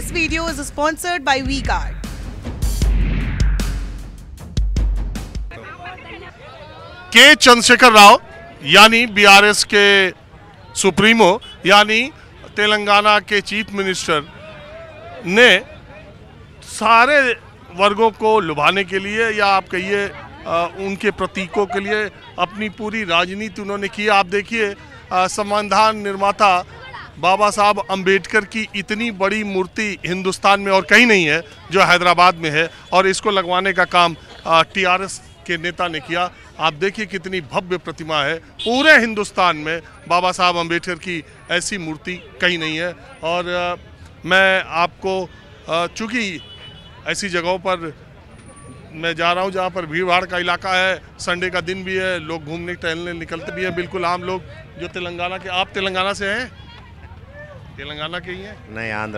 This video is sponsored by V-Guard. के चंद्रशेखर राव यानी BRS के सुप्रीमो यानी तेलंगाना के चीफ मिनिस्टर ने सारे वर्गों को लुभाने के लिए या आप कहिए उनके प्रतीकों के लिए अपनी पूरी राजनीति उन्होंने की। आप देखिए संविधान निर्माता बाबा साहब अंबेडकर की इतनी बड़ी मूर्ति हिंदुस्तान में और कहीं नहीं है जो हैदराबाद में है, और इसको लगवाने का काम टीआरएस के नेता ने किया। आप देखिए कितनी भव्य प्रतिमा है। पूरे हिंदुस्तान में बाबा साहब अंबेडकर की ऐसी मूर्ति कहीं नहीं है। और मैं आपको चूँकि ऐसी जगहों पर मैं जा रहा हूँ जहाँ पर भीड़ भाड़ का इलाका है, संडे का दिन भी है, लोग घूमने टहलने निकलते भी हैं, बिल्कुल आम लोग जो तेलंगाना के। आप तेलंगाना से हैं? तेलंगाना के ही हैं? नहीं, आंध्रा।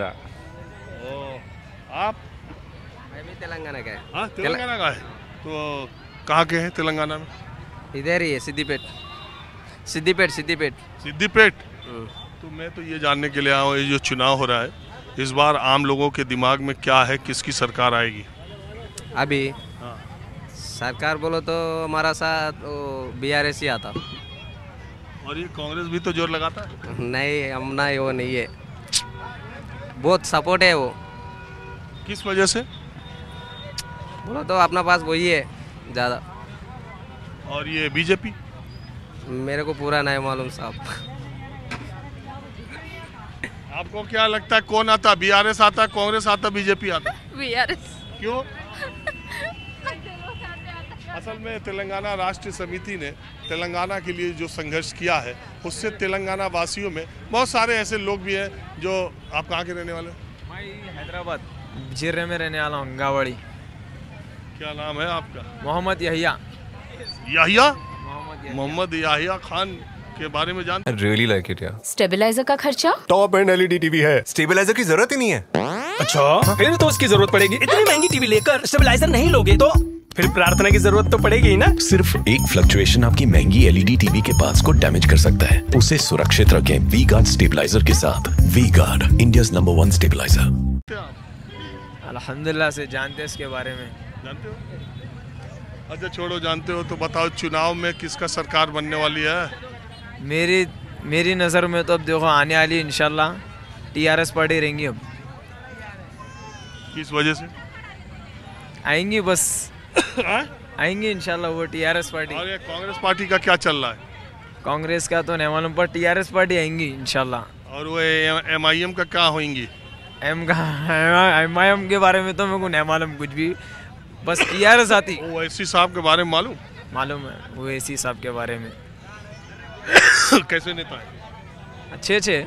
आप? मैं भी तेलंगाना का है। हाँ, तेलंगाना का है। तो कहाँ के हैं तेलंगाना में? इधर ही है, सिद्दीपेट। सिद्दीपेट। तो मैं तो ये जानने के लिए आया हूँ, ये जो चुनाव हो रहा है इस बार आम लोगों के दिमाग में क्या है, किसकी सरकार आएगी? अभी सरकार बोलो तो हमारा साथ बीआरएस ही आता। और ये कांग्रेस भी तो जोर लगाता है। नहीं, हम ना वो नहीं है, बहुत सपोर्ट है वो। किस वजह से? बोलो तो अपना पास वही है ज़्यादा। और ये बीजेपी? मेरे को पूरा नहीं मालूम साहब। आपको क्या लगता है कौन आता? बीआरएस आता, कांग्रेस आता, बीजेपी आता? बीआरएस। क्यों? असल में तेलंगाना राष्ट्र समिति ने तेलंगाना के लिए जो संघर्ष किया है उससे तेलंगाना वासियों में बहुत सारे ऐसे लोग भी हैं जो। आप कहाँ के रहने वाले? मैं हैदराबाद जिर्रे में रहने वाला हूँ, गावड़ी। क्या नाम है आपका? मोहम्मद याहिया। मोहम्मद याहिया खान के बारे में जानते? रियली लाइक इट यार। स्टेबलाइजर का खर्चा? टॉप एंड एलईडी टीवी है, स्टेबलाइजर की जरूरत ही नहीं है। अच्छा, फिर तो उसकी जरूरत पड़ेगी। इतनी महंगी टीवी लेकर स्टेबलाइजर नहीं लोगे तो फिर प्रार्थना की जरूरत तो पड़ेगी ही ना। सिर्फ एक फ्लक्चुएशन आपकी महंगी एलईडी टीवी के पार्ट्स को डैमेज कर सकता है। उसे सुरक्षित रखें वी-गार्ड स्टेबलाइजर के साथ। V-Guard, India's number 1 stabiliser. अल्हम्दुलिल्लाह से जानते हैं इसके बारे में। जानते हो? अच्छा छोड़ो, जानते हो तो बताओ चुनाव में किसका सरकार बनने वाली है? मेरी नज़र में तो अब देखो आने वाली इंशाल्लाह टीआरएस पार्टी रहेंगी। अब किस वजह से आएंगी? बस आएंगी इंशाल्लाह वो टीआरएस पार्टी। और ये कांग्रेस पार्टी का क्या चल रहा है? कांग्रेस का तो नहीं मालूम, पर टीआरएस पार्टी आएंगी इंशाल्लाह। और वो एमआईएम का क्या होंगी? एमआईएम के बारे में तो मेरे को नहीं मालूम कुछ भी, बस टीआरएस आती। ओवैसी साहब के बारे में मालूम है, ओवैसी साहब के बारे में। कैसे नेता है? अच्छे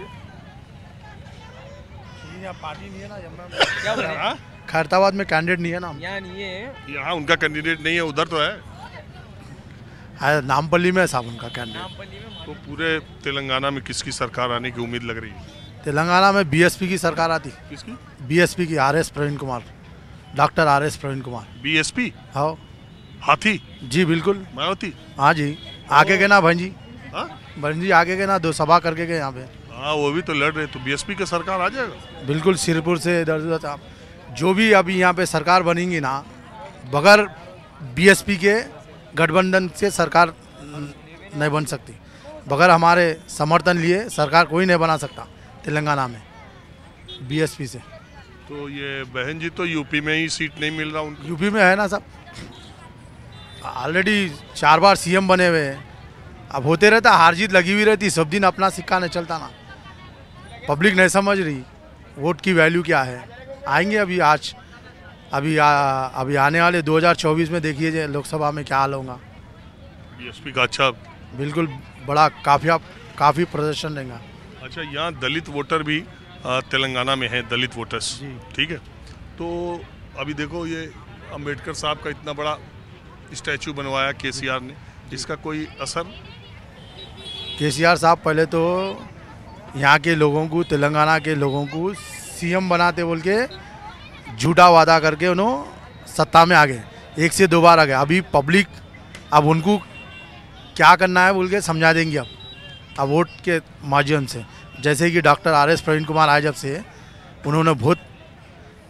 पार्टी नहीं है ना, क्या बोले? खैरताबाद में कैंडिडेट नहीं है ना। यहाँ नहीं है, यहाँ उनका कैंडिडेट नहीं है, उधर तो है। नामपल्ली में है साहब उनका कैंडिडेट। तो पूरे तेलंगाना में किसकी सरकार आने की उम्मीद लग रही है? तेलंगाना में बीएसपी की सरकार आती। किसकी? बीएसपी की, RS Praveen Kumar, doctor RS Praveen Kumar. BSP? हाँ। हाथी? जी बिल्कुल। मायावती? हाँ जी, आगे के ना भंजी। हाँ? भंजी आगे के ना, 2 सभा करके गए यहाँ पे। हाँ, वो भी तो लड़ रहे, तो बीएसपी की सरकार आ जाएगा। बिल्कुल, सिरपुर से इधर जो भी अभी यहाँ पे सरकार बनेंगी ना, बगैर बीएसपी के गठबंधन से सरकार नहीं बन सकती। बगैर हमारे समर्थन लिए सरकार कोई नहीं बना सकता तेलंगाना में बीएसपी से। तो ये बहन जी तो यूपी में ही सीट नहीं मिल रहा उनको? यूपी में है ना सब, ऑलरेडी 4 बार सीएम बने हुए हैं। अब होते रहता, हार जीत लगी हुई रहती, सब दिन अपना सिक्का नहीं चलता ना। पब्लिक नहीं समझ रही वोट की वैल्यू क्या है। आएंगे अभी आने वाले 2024 में देखिए लोकसभा में क्या हाल होगा। बीएसपी का अच्छा बिल्कुल बड़ा काफ़ी प्रदर्शन रहेगा। अच्छा, यहाँ दलित वोटर भी तेलंगाना में हैं, दलित वोटर्स, ठीक है। तो अभी देखो ये अंबेडकर साहब का इतना बड़ा स्टैचू बनवाया केसीआर ने, इसका कोई असर? केसीआर साहब पहले तो यहाँ के लोगों को, तेलंगाना के लोगों को सीएम बनाते बोल के झूठा वादा करके उन्होंने सत्ता में आ गए, 1 से 2 बार आ गए। अभी पब्लिक अब उनको क्या करना है बोल के समझा देंगे अब वोट के माध्यम से। जैसे कि डॉक्टर आरएस प्रवीण कुमार आए, जब से उन्होंने बहुत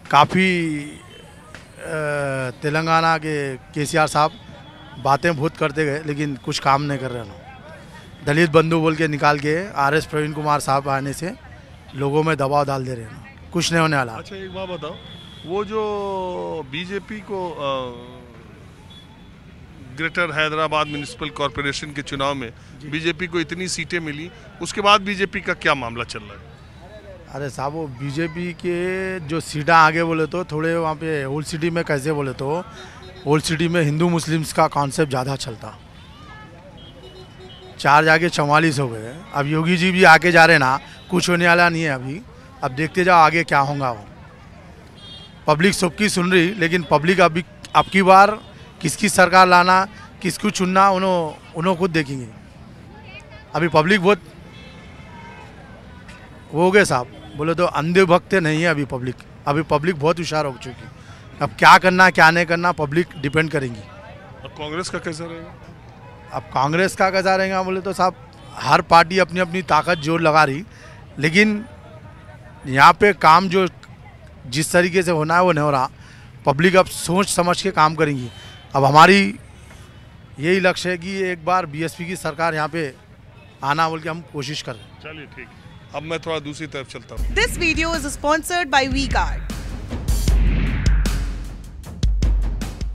काफ़ी तेलंगाना के केसीआर साहब बातें बहुत करते गए, लेकिन कुछ काम नहीं कर रहे हैं। दलित बंधु बोल के निकाल के RS प्रवीण कुमार साहब आने से लोगों में दबाव डाल दे रहे हैं, कुछ नहीं होने वाला। अच्छा एक बात बताओ, वो जो बीजेपी को ग्रेटर हैदराबाद म्यूनिसिपल कॉरपोरेशन के चुनाव में बीजेपी को इतनी सीटें मिली, उसके बाद बीजेपी का क्या मामला चल रहा है? अरे साहब, वो बीजेपी के जो सीटें आगे बोले तो थोड़े वहाँ पे ओल्ड सिटी में कैसे बोले तो ओल्ड सिटी में हिंदू मुस्लिम्स का कॉन्सेप्ट ज़्यादा चलता, 4 जाके 44 हो गए। अब योगी जी भी आके जा रहे ना, कुछ होने वाला नहीं है अभी, अब देखते जाओ आगे क्या होगा। वो पब्लिक सबकी सुन रही, लेकिन पब्लिक अभी अब की बार किसकी सरकार लाना, किसको चुनना, उन्होंने खुद देखेंगे। अभी पब्लिक बहुत वो हो गए साहब, बोले तो अंधे भक्त नहीं है अभी पब्लिक बहुत होशियार हो चुकी। अब क्या करना क्या नहीं करना पब्लिक डिपेंड करेंगी। अब कांग्रेस का कैसा रहेगा? अब कांग्रेस का कैसा रहेगा बोले तो साहब, हर पार्टी अपनी अपनी ताकत जोर लगा रही, लेकिन यहाँ पे काम जो जिस तरीके से होना है वो नहीं हो रहा। पब्लिक अब सोच समझ के काम करेंगी। अब हमारी यही लक्ष्य है कि एक बार BSP की सरकार यहाँ पे आना बोल के हम कोशिश कर रहे हैं। चलिए ठीक, अब मैं थोड़ा दूसरी तरफ चलता हूँ। This video is sponsored by V-Guard.